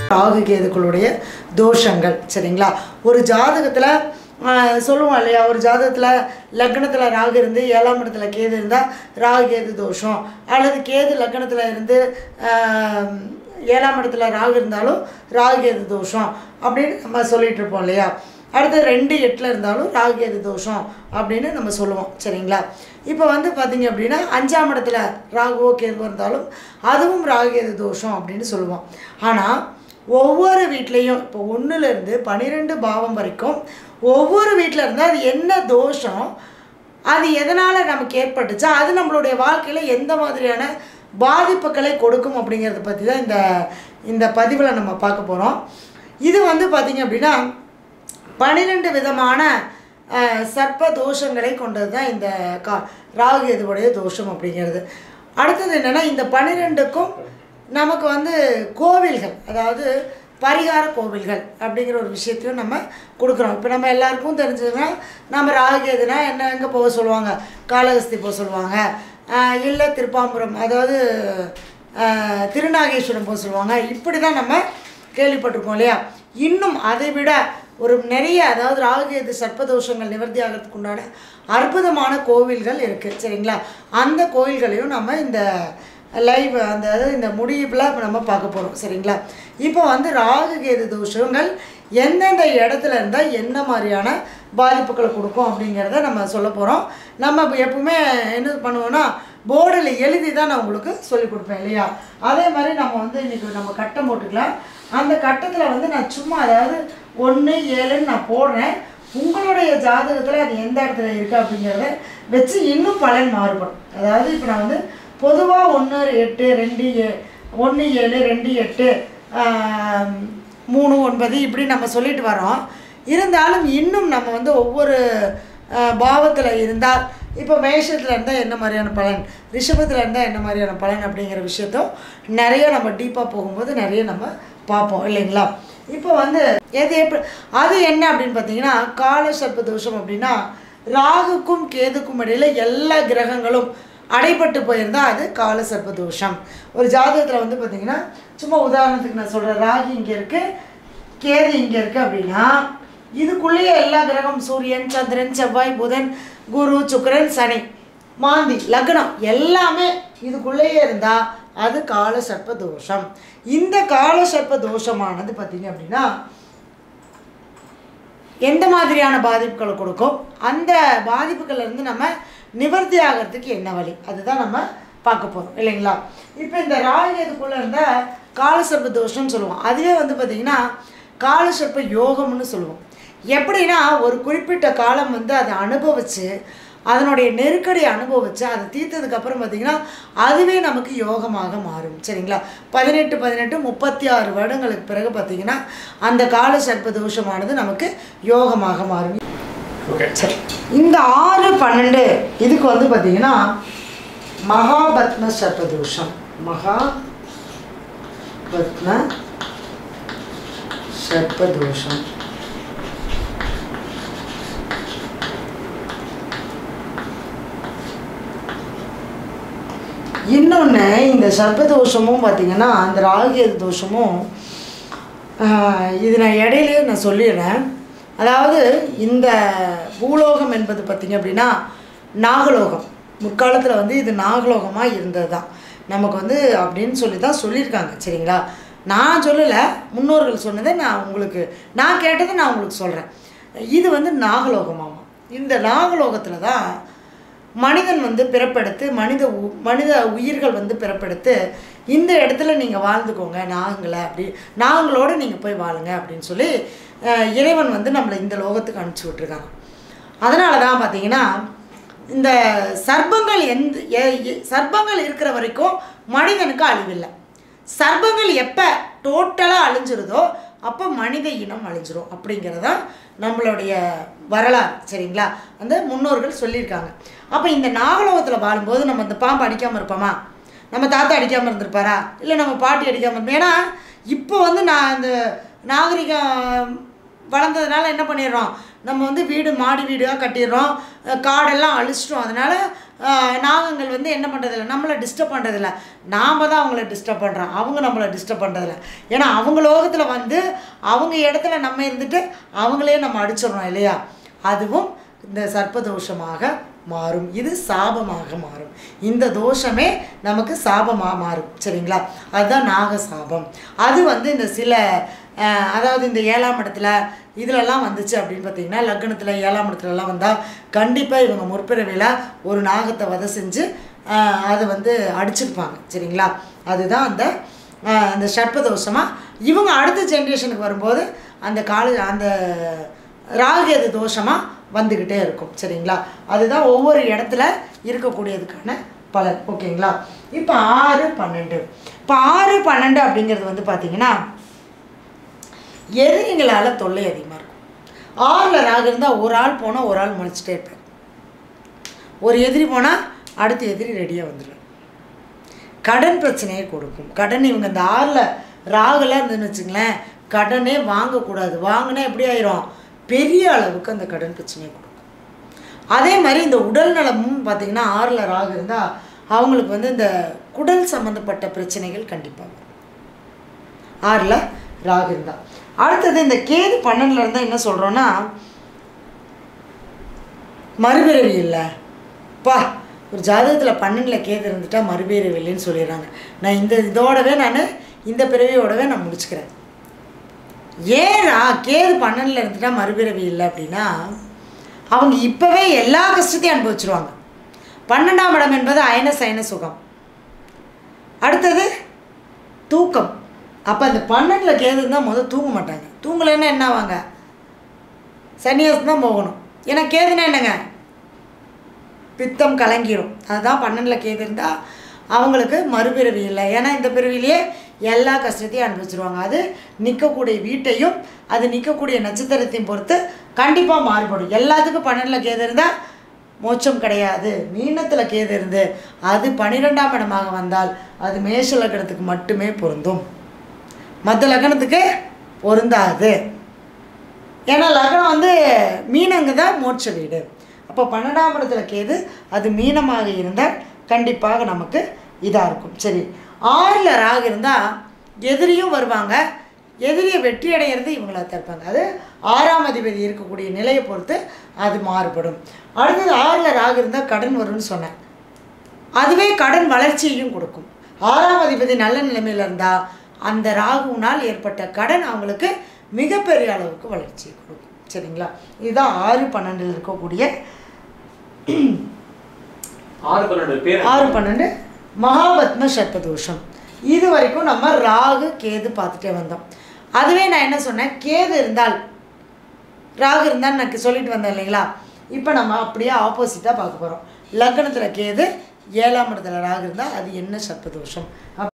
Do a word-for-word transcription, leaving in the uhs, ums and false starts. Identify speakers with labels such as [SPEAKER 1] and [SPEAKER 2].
[SPEAKER 1] ராகு கேதுக்களுடைய தோஷங்கள் சரிங்களா. ஒரு ஜாதகத்தில் சொல்லுவோம் இல்லையா, ஒரு ஜாதகத்தில் லக்னத்தில் ராகு இருந்து ஏழாம் இடத்துல கேது இருந்தால் ராகு கேது தோஷம், அல்லது கேது லக்னத்தில் இருந்து ஏழாம் இடத்துல ராகு இருந்தாலும் ராகு கேது தோஷம் அப்படின்னு நம்ம சொல்லிகிட்டு இருப்போம் இல்லையா. அடுத்து ரெண்டு எட்டில் இருந்தாலும் ராகு கேது தோஷம் அப்படின்னு நம்ம சொல்லுவோம் சரிங்களா. இப்போ வந்து பார்த்திங்க அப்படின்னா அஞ்சாம் இடத்துல ராகுவோ கேதுவோ இருந்தாலும் அதுவும் ராகு கேது தோஷம் அப்படின்னு சொல்லுவோம். ஆனால் ஒவ்வொரு வீட்லேயும் இப்போ ஒன்றுலேருந்து பன்னிரெண்டு பாவம் வரைக்கும் ஒவ்வொரு வீட்டில் இருந்தால் அது என்ன தோஷம், அது எதனால் நமக்கு ஏற்பட்டுச்சா, அது நம்மளுடைய வாழ்க்கையில் எந்த மாதிரியான பாதிப்புகளை கொடுக்கும் அப்படிங்கிறத பற்றி தான் இந்த இந்த பதிவில் நம்ம பார்க்க போகிறோம். இது வந்து பார்த்திங்க அப்படின்னா பன்னிரெண்டு விதமான சர்ப்ப தோஷங்களை கொண்டது தான் இந்த கா ராகு கேதுவுடைய தோஷம் அப்படிங்கிறது. அடுத்தது என்னென்னா இந்த பன்னிரெண்டுக்கும் நமக்கு வந்து கோவில்கள், அதாவது பரிகார கோவில்கள் அப்படிங்கிற ஒரு விஷயத்தையும் நம்ம கொடுக்குறோம். இப்போ நம்ம எல்லாருக்கும் தெரிஞ்சதுன்னா நம்ம ராகு கேதுனா என்ன எங்கே போக சொல்லுவாங்க, காளஹஸ்தி போக சொல்லுவாங்க, இல்லை திருப்பாம்புரம் அதாவது திருநாகேஸ்வரம் போக சொல்லுவாங்க. இப்படி தான் நம்ம கேள்விப்பட்டிருக்கோம் இல்லையா. இன்னும் அதை விட ஒரு நிறைய அதாவது ராகு கேது சர்ப்பதோஷங்கள் நிவர்த்தி ஆகிறதுக்கு உண்டான அற்புதமான கோவில்கள் இருக்குது சரிங்களா. அந்த கோவில்களையும் நம்ம இந்த லைவ் அந்த அதாவது இந்த முடிவில் இப்போ நம்ம பார்க்க போகிறோம் சரிங்களா. இப்போ வந்து ராகு கேது தோஷங்கள் எந்தெந்த இடத்துல இருந்தால் என்ன மாதிரியான பாதிப்புகளை கொடுக்கும் அப்படிங்கிறத நம்ம சொல்ல போகிறோம். நம்ம எப்பவுமே என்ன பண்ணுவோன்னா போர்டில் எழுதி தான் நான் உங்களுக்கு சொல்லிக் கொடுப்பேன் இல்லையா. அதே மாதிரி நம்ம வந்து இன்றைக்கி நம்ம கட்டம் போட்டுக்கலாம். அந்த கட்டத்தில் வந்து நான் சும்மா அதாவது ஒன்று ஏழுன்னு நான் போடுறேன். உங்களுடைய ஜாதகத்தில் அது எந்த இடத்துல இருக்குது அப்படிங்கிறத வச்சு இன்னும் பலன் மாறுபடும். அதாவது இப்போ நான் வந்து பொதுவாக ஒன்று எட்டு ரெண்டு ஏ ஒன்று ஏழு ரெண்டு எட்டு மூணு ஒன்பது இப்படி நம்ம சொல்லிட்டு வரோம். இருந்தாலும் இன்னும் நம்ம வந்து ஒவ்வொரு பாவத்தில் இருந்தால் இப்போ மேஷத்தில் இருந்தால் என்ன மாதிரியான பலன், ரிஷபத்தில் இருந்தால் என்ன மாதிரியான பலன் அப்படிங்கிற விஷயத்தும் நிறைய நம்ம டீப்பாக போகும்போது நிறைய நம்ம பார்ப்போம் இல்லைங்களா. இப்போ வந்து எது எப்படி அது என்ன அப்படின்னு பார்த்தீங்கன்னா கால சர்ப்ப தோஷம் அப்படின்னா ராகுக்கும் கேதுக்கும் இடையில் எல்லா கிரகங்களும் அடைபட்டு போயிருந்தால் அது கால சர்ப்ப தோஷம். ஒரு ஜாதகத்தில் வந்து பார்த்திங்கன்னா சும்மா உதாரணத்துக்கு நான் சொல்கிறேன், ராகு இங்கே இருக்குது கேது இங்கே இருக்குது அப்படின்னா இதுக்குள்ளேயே எல்லா கிரகம் சூரியன் சந்திரன் செவ்வாய் புதன் குரு சுக்கிரன் சனி மாந்தி லக்னம் எல்லாமே இதுக்குள்ளேயே இருந்தால் அது கால சர்ப்ப தோஷம். இந்த கால சர்ப்ப தோஷமானது பார்த்திங்க அப்படின்னா எந்த மாதிரியான பாதிப்புகளை கொடுக்கும், அந்த பாதிப்புகள்லேருந்து நம்ம நிவர்த்தி ஆகிறதுக்கு என்ன வழி, அதுதான் நம்ம பார்க்க போகிறோம் இல்லைங்களா. இப்போ இந்த ராகு கேதுக்குள்ளே இருந்தால் கால சர்ப்ப தோஷம்னு சொல்லுவோம். அதுவே வந்து பார்த்திங்கன்னா கால சர்ப்ப யோகம்னு சொல்லுவோம். எப்படின்னா ஒரு குறிப்பிட்ட காலம் வந்து அதை அனுபவித்து அதனுடைய நெருக்கடி அனுபவித்து அதை தீர்த்ததுக்கப்புறம் பார்த்திங்கன்னா அதுவே நமக்கு யோகமாக மாறும் சரிங்களா. பதினெட்டு பதினெட்டு முப்பத்தி ஆறு வருடங்களுக்கு பிறகு பார்த்திங்கன்னா அந்த கால சர்ப்ப தோஷமானது நமக்கு யோகமாக மாறும். சரி, இந்த ஆறு பன்னெண்டு இதுக்கு வந்து பார்த்திங்கன்னா மகாபத்ம சர்ப்ப தோஷம், மகாபத்ம சர்ப்ப தோஷம். இன்னொன்று இந்த சர்ப்பதோஷமும் பார்த்திங்கன்னா அந்த ராகுகேது தோஷமும் இது நான் இடையிலேயே நான் சொல்லிடுறேன். அதாவது இந்த பூலோகம் என்பது பார்த்திங்க அப்படின்னா நாகலோகம். முற்காலத்தில் வந்து இது நாகலோகமாக இருந்தது தான் நமக்கு வந்து அப்படின்னு சொல்லி தான் சொல்லியிருக்காங்க சரிங்களா. நான் சொல்லலை, முன்னோர்கள் சொன்னதை நான் உங்களுக்கு நான் கேட்டதை நான் உங்களுக்கு சொல்கிறேன். இது வந்து நாகலோகமாகும். இந்த நாகலோகத்தில் தான் மனிதன் வந்து பிறப்பெடுத்து மனித உ மனித உயிர்கள் வந்து பிறப்பெடுத்து இந்த இடத்துல நீங்கள் வாழ்ந்துக்கோங்க நாகங்களை, அப்படி நாகங்களோடு நீங்கள் போய் வாழுங்க அப்படின்னு சொல்லி இறைவன் வந்து நம்மளை இந்த லோகத்துக்கு அனுப்பிச்சி விட்ருக்காங்க. அதனால தான் பார்த்திங்கன்னா இந்த சர்ப்பங்கள் எந்த சர்ப்பங்கள் இருக்கிற வரைக்கும் மனிதனுக்கு அழிவில்லை. சர்ப்பங்கள் எப்போ டோட்டலாக அழிஞ்சிருதோ அப்போ மனித இனம் அழிஞ்சிரும் அப்படிங்கிறதா நம்மளுடைய வரலாறு சரிங்களா. அந்த முன்னோர்கள் சொல்லியிருக்காங்க. அப்போ இந்த நாகலோகத்தில் வாழும்போது நம்ம இந்த பாம்பு அடிக்காமல் இருப்போமா, நம்ம தாத்தா அடிக்காமல் இருந்திருப்பாரா, இல்லை நம்ம பாட்டி அடிக்காமல் இருப்போம். ஏன்னா இப்போ வந்து நான் இந்த நாகரிகம் வளர்ந்ததுனால என்ன பண்ணிடுறோம், நம்ம வந்து வீடு மாடி வீடாக கட்டிடுறோம், காடெல்லாம் அழிச்சிட்டோம். அதனால் நாகங்கள் வந்து என்ன பண்ணுறதில்ல, நம்மளை டிஸ்டர்ப் பண்ணுறதில்ல. நாம் தான் அவங்கள டிஸ்டர்ப் பண்ணுறோம், அவங்க நம்மளை டிஸ்டர்ப் பண்ணுறதில்ல. ஏன்னா அவங்க லோகத்தில் வந்து அவங்க இடத்துல நம்ம இருந்துட்டு அவங்களே நம்ம அடிச்சிடறோம் இல்லையா? அதுவும் இந்த சர்ப்பதோஷமாக மாறும். இது சாபமாக மாறும். இந்த தோஷமே நமக்கு சாபமாக மாறும். சரிங்களா? அதுதான் நாக சாபம். அது வந்து இந்த சில அதாவது இந்த ஏழாம் இடத்துல இதிலெல்லாம் வந்துச்சு அப்படின்னு பார்த்திங்கன்னா, லக்னத்தில் ஏழாம் இடத்துலலாம் வந்தால் கண்டிப்பாக இவங்க முற்பிறவியில் ஒரு நாகத்தை வதை செஞ்சு அதை வந்து அடிச்சிருப்பாங்க. சரிங்களா? அதுதான் அந்த அந்த சர்ப்பதோஷமாக இவங்க அடுத்த ஜென்ரேஷனுக்கு வரும்போது அந்த கால அந்த ராகுகேது தோஷமாக வந்துக்கிட்டே இருக்கும். சரிங்களா? அதுதான் ஒவ்வொரு இடத்துல இருக்கக்கூடியதுக்கான பலன். ஓகேங்களா? இப்போ ஆறு பன்னெண்டு இப்போ ஆறு பன்னெண்டு அப்படிங்கிறது வந்து பார்த்திங்கன்னா எதிரிங்களால் தொல்லை அதிகமாக இருக்கும். ஆறில் ராகு இருந்தால் ஒரு ஆள் போனால் ஒரு ஆள் முளைச்சிட்டே இருப்பார். ஒரு எதிரி போனால் அடுத்த எதிரி ரெடியாக வந்துடும். கடன் பிரச்சனையை கொடுக்கும். கடன் இவங்க இந்த ஆறில் ராகுலாம் இருந்துன்னு வச்சுங்களேன், கடனே வாங்கக்கூடாது. வாங்கினா எப்படி ஆயிரும், பெரிய அளவுக்கு அந்த கடன் பிரச்சனையை கொடுக்கும். அதே மாதிரி இந்த உடல் நலமும் பார்த்திங்கன்னா ஆறில் ராகு இருந்தால் அவங்களுக்கு வந்து இந்த குடல் சம்மந்தப்பட்ட பிரச்சனைகள் கண்டிப்பாக வரும். ஆறில் ராகு இருந்தால். அடுத்தது இந்த கேது பன்னெண்டில் இருந்தால் என்ன சொல்கிறோன்னா, மறுபிறவி இல்லை பா. ஒரு ஜாதகத்தில் பன்னெண்டில் கேது இருந்துட்டால் மறுபிறவி இல்லைன்னு சொல்லிடுறாங்க. நான் இந்த இதோடவே நான் இந்த பிறவியோடவே நான் முடிச்சுக்கிறேன். ஏன்னா கேது பன்னெண்டில் இருந்துட்டால் மறுபிறவி இல்லை அப்படின்னா அவங்க இப்போவே எல்லா கஷ்டத்தையும் அனுபவிச்சிருவாங்க. பன்னெண்டாம் இடம் என்பது அயன சயன சுகம். அடுத்தது தூக்கம். அப்போ அந்த பன்னெண்டில் கேது இருந்தால் முதல் தூங்க மாட்டாங்க. தூங்கலைன்னா என்ன ஆவாங்க, சன்னியாசம் தான் போகணும். ஏன்னா கேதுன்னா என்னங்க, பித்தம் கலங்கிடும். அதுதான் பன்னெண்டில் கேது இருந்தால் அவங்களுக்கு மறுபிறவி இல்லை. ஏன்னா இந்த பிறவிலேயே எல்லா கஷ்டத்தையும் அனுபவிச்சிருவாங்க. அது நிற்கக்கூடிய வீட்டையும் அது நிற்கக்கூடிய நட்சத்திரத்தையும் பொறுத்து கண்டிப்பாக மாறுபடும். எல்லாத்துக்கும் பன்னெண்டில் கேது இருந்தால் மோட்சம் கிடையாது. மீனத்தில் கேது இருந்து அது பன்னிரெண்டாம் இடமாக வந்தால் அது மேஷ லக்னத்துக்கு மட்டுமே பொருந்தும், மற்ற லக்னத்துக்கு பொருந்தாது. ஏன்னா லக்னம் வந்து மீனங்க தான் மோட்ச வீடு. அப்போ பன்னெண்டாம் இடத்துல கேது அது மீனமாக இருந்தால் கண்டிப்பாக நமக்கு இதாக இருக்கும். சரி, ஆறில் ராகு இருந்தால் எதிரியும் வருவாங்க, எதிரியை வெற்றி அடைகிறது இவங்களா தருப்பாங்க. அது ஆறாம் அதிபதி இருக்கக்கூடிய நிலையை பொறுத்து அது மாறுபடும். அடுத்தது ஆறில் ராகு இருந்தால் கடன் வரும்னு சொன்னேன். அதுவே கடன் வளர்ச்சியையும் கொடுக்கும். ஆறாம் அதிபதி நல்ல நிலைமையில் இருந்தால் அந்த ராகுனால் ஏற்பட்ட கடன் அவங்களுக்கு மிகப்பெரிய அளவுக்கு வளர்ச்சியை கொடுக்கும். சரிங்களா? இதுதான் ஆறு பன்னெண்டில் இருக்கக்கூடிய ஆறு பன்னெண்டு மகாபத்ம சர்ப்பதோஷம். இது வரைக்கும் நம்ம ராகு கேது பார்த்துட்டே வந்தோம். அதுவே நான் என்ன சொன்னேன், கேது இருந்தால் ராகு இருந்தால் எனக்கு சொல்லிட்டு வந்தேன் இல்லைங்களா? இப்போ நம்ம அப்படியே ஆப்போசிட்டாக பார்க்க போகிறோம். லக்னத்தில் கேது ஏழாம் இடத்துல ராகு இருந்தால் அது என்ன சர்ப்பதோஷம்.